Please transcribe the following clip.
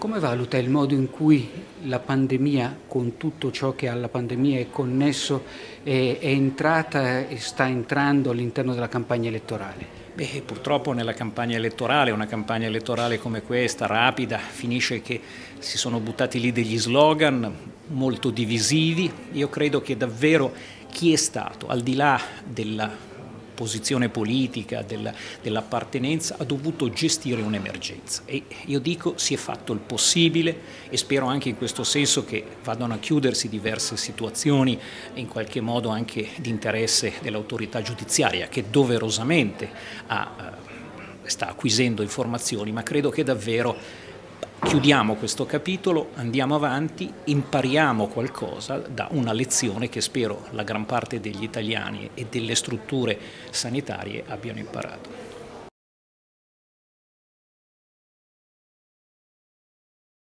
Come valuta il modo in cui la pandemia, con tutto ciò che alla pandemia è connesso, è entrata e sta entrando all'interno della campagna elettorale? Beh, purtroppo nella campagna elettorale, una campagna elettorale come questa, rapida, finisce che si sono buttati lì degli slogan molto divisivi. Io credo che davvero chi è stato, al di là della posizione politica, dell'appartenenza, ha dovuto gestire un'emergenza e io dico si è fatto il possibile e spero anche in questo senso che vadano a chiudersi diverse situazioni in qualche modo anche di interesse dell'autorità giudiziaria che doverosamente sta acquisendo informazioni, ma credo che davvero chiudiamo questo capitolo, andiamo avanti, impariamo qualcosa da una lezione che spero la gran parte degli italiani e delle strutture sanitarie abbiano imparato.